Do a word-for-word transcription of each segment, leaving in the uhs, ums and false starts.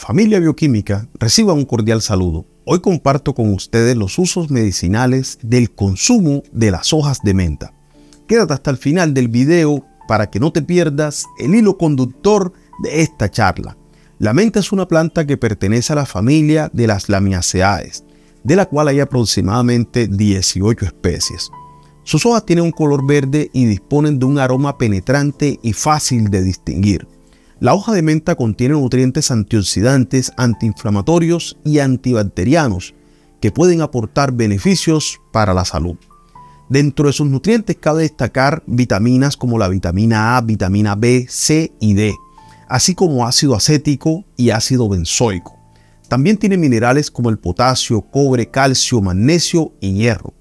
Familia bioquímica, reciban un cordial saludo. Hoy comparto con ustedes los usos medicinales del consumo de las hojas de menta. Quédate hasta el final del video para que no te pierdas el hilo conductor de esta charla. La menta es una planta que pertenece a la familia de las Lamiaceae, de la cual hay aproximadamente dieciocho especies. Sus hojas tienen un color verde y disponen de un aroma penetrante y fácil de distinguir. La hoja de menta contiene nutrientes antioxidantes, antiinflamatorios y antibacterianos que pueden aportar beneficios para la salud. Dentro de sus nutrientes cabe destacar vitaminas como la vitamina A, vitamina B, C y D, así como ácido acético y ácido benzoico. También tiene minerales como el potasio, cobre, calcio, magnesio y hierro.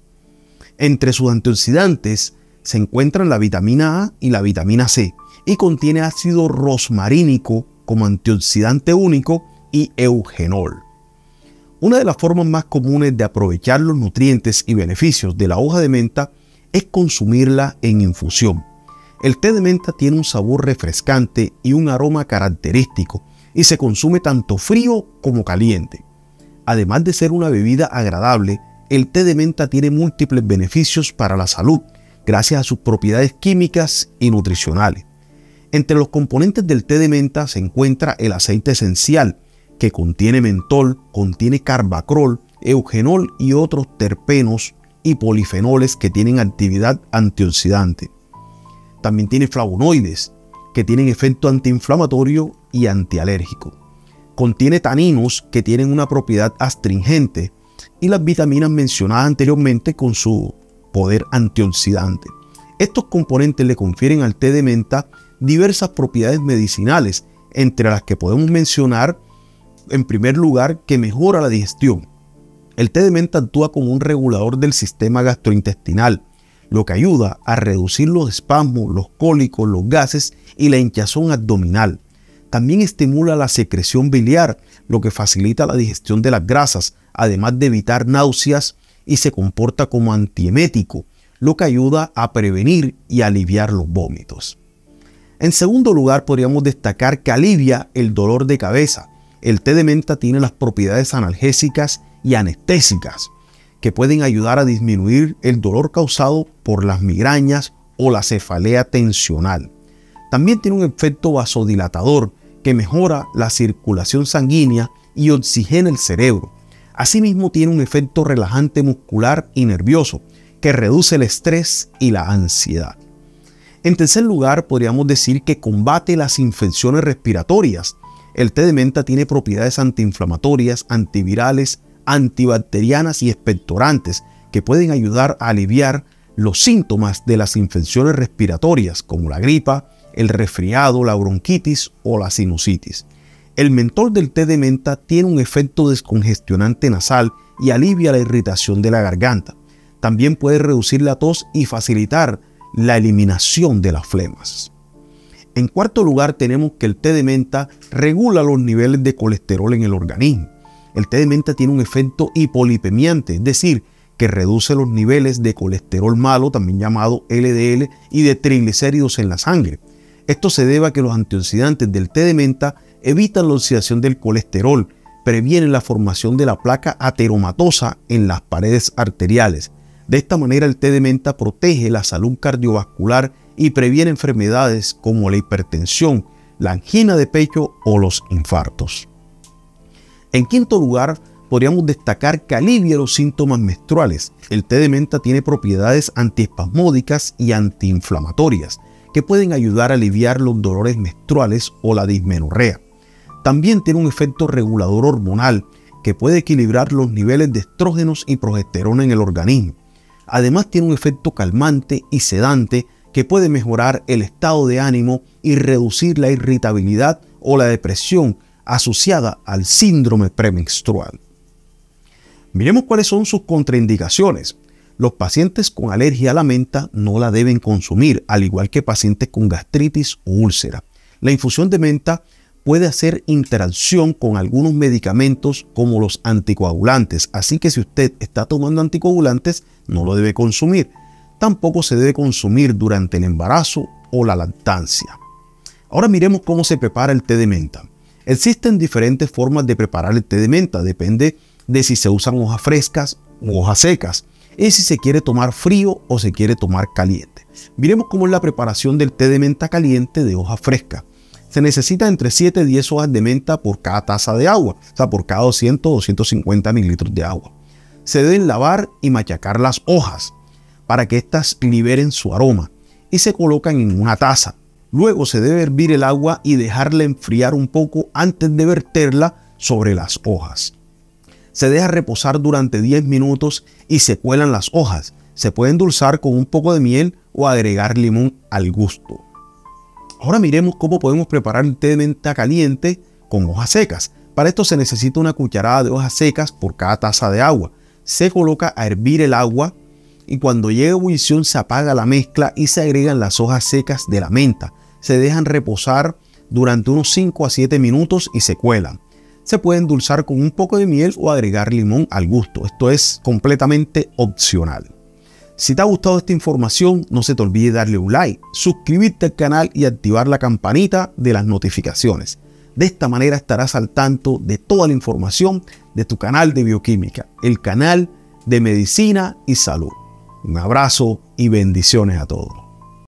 Entre sus antioxidantes se encuentran la vitamina A y la vitamina C, y contiene ácido rosmarínico como antioxidante único y eugenol. Una de las formas más comunes de aprovechar los nutrientes y beneficios de la hoja de menta es consumirla en infusión. El té de menta tiene un sabor refrescante y un aroma característico y se consume tanto frío como caliente. Además de ser una bebida agradable, el té de menta tiene múltiples beneficios para la salud gracias a sus propiedades químicas y nutricionales. Entre los componentes del té de menta se encuentra el aceite esencial, que contiene mentol, contiene carbacrol, eugenol y otros terpenos y polifenoles que tienen actividad antioxidante. También tiene flavonoides, que tienen efecto antiinflamatorio y antialérgico. Contiene taninos, que tienen una propiedad astringente, y las vitaminas mencionadas anteriormente con su poder antioxidante. Estos componentes le confieren al té de menta diversas propiedades medicinales, entre las que podemos mencionar en primer lugar que mejora la digestión. El té de menta actúa como un regulador del sistema gastrointestinal, lo que ayuda a reducir los espasmos, los cólicos, los gases y la hinchazón abdominal. También estimula la secreción biliar, lo que facilita la digestión de las grasas, además de evitar náuseas, y se comporta como antiemético, lo que ayuda a prevenir y aliviar los vómitos. En segundo lugar, podríamos destacar que alivia el dolor de cabeza. El té de menta tiene las propiedades analgésicas y anestésicas que pueden ayudar a disminuir el dolor causado por las migrañas o la cefalea tensional. También tiene un efecto vasodilatador que mejora la circulación sanguínea y oxigena el cerebro. Asimismo, tiene un efecto relajante muscular y nervioso que reduce el estrés y la ansiedad. En tercer lugar, podríamos decir que combate las infecciones respiratorias. El té de menta tiene propiedades antiinflamatorias, antivirales, antibacterianas y expectorantes que pueden ayudar a aliviar los síntomas de las infecciones respiratorias como la gripa, el resfriado, la bronquitis o la sinusitis. El mentol del té de menta tiene un efecto descongestionante nasal y alivia la irritación de la garganta. También puede reducir la tos y facilitar la eliminación de las flemas. En cuarto lugar, tenemos que el té de menta regula los niveles de colesterol en el organismo. El té de menta tiene un efecto hipolipemiante, es decir, que reduce los niveles de colesterol malo, también llamado L D L, y de triglicéridos en la sangre. Esto se debe a que los antioxidantes del té de menta evitan la oxidación del colesterol, previenen la formación de la placa ateromatosa en las paredes arteriales. De esta manera, el té de menta protege la salud cardiovascular y previene enfermedades como la hipertensión, la angina de pecho o los infartos. En quinto lugar, podríamos destacar que alivia los síntomas menstruales. El té de menta tiene propiedades antiespasmódicas y antiinflamatorias que pueden ayudar a aliviar los dolores menstruales o la dismenorrea. También tiene un efecto regulador hormonal que puede equilibrar los niveles de estrógenos y progesterona en el organismo. Además, tiene un efecto calmante y sedante que puede mejorar el estado de ánimo y reducir la irritabilidad o la depresión asociada al síndrome premenstrual. Miremos cuáles son sus contraindicaciones. Los pacientes con alergia a la menta no la deben consumir, al igual que pacientes con gastritis o úlcera. La infusión de menta puede hacer interacción con algunos medicamentos como los anticoagulantes, así que si usted está tomando anticoagulantes no lo debe consumir. Tampoco se debe consumir durante el embarazo o la lactancia. Ahora miremos cómo se prepara el té de menta. Existen diferentes formas de preparar el té de menta, depende de si se usan hojas frescas o hojas secas, y si se quiere tomar frío o se quiere tomar caliente. Miremos cómo es la preparación del té de menta caliente de hoja fresca. Se necesita entre siete y diez hojas de menta por cada taza de agua, o sea, por cada doscientos a doscientos cincuenta mililitros de agua. Se deben lavar y machacar las hojas para que éstas liberen su aroma y se colocan en una taza. Luego se debe hervir el agua y dejarla enfriar un poco antes de verterla sobre las hojas. Se deja reposar durante diez minutos y se cuelan las hojas. Se puede endulzar con un poco de miel o agregar limón al gusto. Ahora miremos cómo podemos preparar el té de menta caliente con hojas secas. Para esto se necesita una cucharada de hojas secas por cada taza de agua. Se coloca a hervir el agua y cuando llegue a ebullición se apaga la mezcla y se agregan las hojas secas de la menta. Se dejan reposar durante unos cinco a siete minutos y se cuelan. Se puede endulzar con un poco de miel o agregar limón al gusto. Esto es completamente opcional. Si te ha gustado esta información, no se te olvide darle un like, suscribirte al canal y activar la campanita de las notificaciones. De esta manera estarás al tanto de toda la información de tu canal de bioquímica, el canal de medicina y salud. Un abrazo y bendiciones a todos.